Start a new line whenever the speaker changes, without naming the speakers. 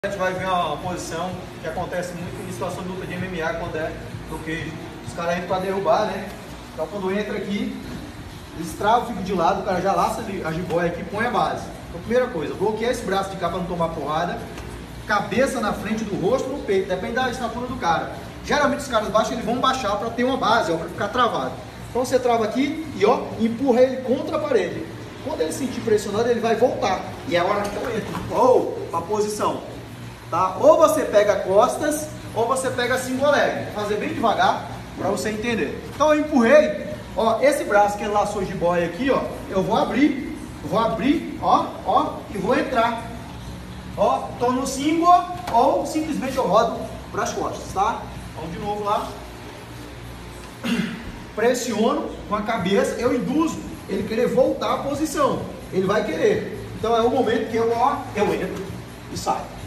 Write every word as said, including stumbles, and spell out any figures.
A gente vai ver uma posição que acontece muito em situação de luta de M M A, quando é no queijo. Os caras entram para derrubar, né? Então quando entra aqui, eles travam, ficam de lado, o cara já laça a jiboia aqui, põe a base. Então primeira coisa, bloquear esse braço de cá para não tomar porrada. Cabeça na frente do rosto ou no peito, depende da estatura do cara. Geralmente os caras baixos, eles vão baixar para ter uma base, ó, para ficar travado. Então você trava aqui e ó, empurra ele contra a parede. Quando ele sentir pressionado, ele vai voltar. E é a hora que eu entro, ou a posição. Tá? Ou você pega costas, ou você pega single leg. Vou fazer bem devagar para você entender. Então eu empurrei, ó, esse braço que ele laçou de boia aqui, ó, eu vou abrir, vou abrir, ó, ó, e vou entrar. Ó, tô no single, ou simplesmente eu rodo para as costas, tá? Vamos de novo lá. Pressiono com a cabeça, eu induzo ele querer voltar à posição. Ele vai querer. Então é o momento que eu, ó, eu entro e saio.